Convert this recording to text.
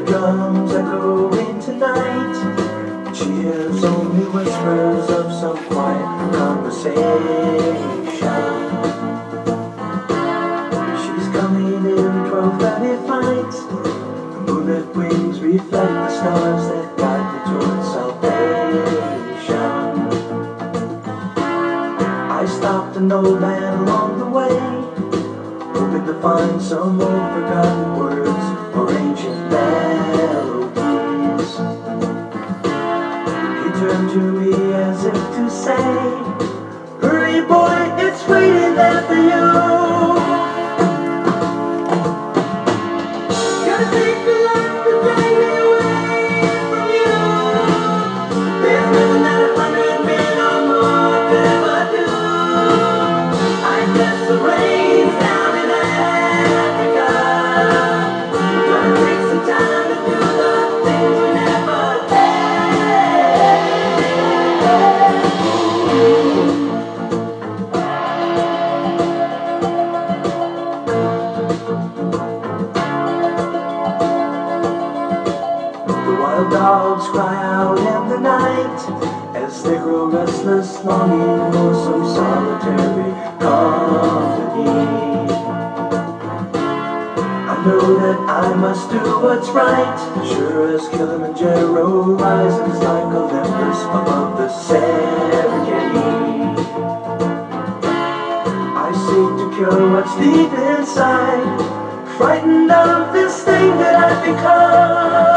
drums echoing tonight. She hears only whispers of some quiet conversation. She's coming in 12:30 flights. The moonlit wings reflect the stars that guide me towards salvation. I stopped an old man along the way, hoping to find some old forgotten words or ancient melodies. He turned to me as if to say, "Hurry boy, it's waiting there for you. Gotta take the life to drag me away from you. There's nothing that 100 men or more could ever do. I guess the rain's down in Africa. Gonna take some time to do the things we never The wild dogs cry out in the night as they grow restless, longing for some solitary company. I know that I must do what's right, sure as Kilimanjaro rises like Olympus above the Serengeti. I seek to cure what's deep inside, frightened of this thing that I've become.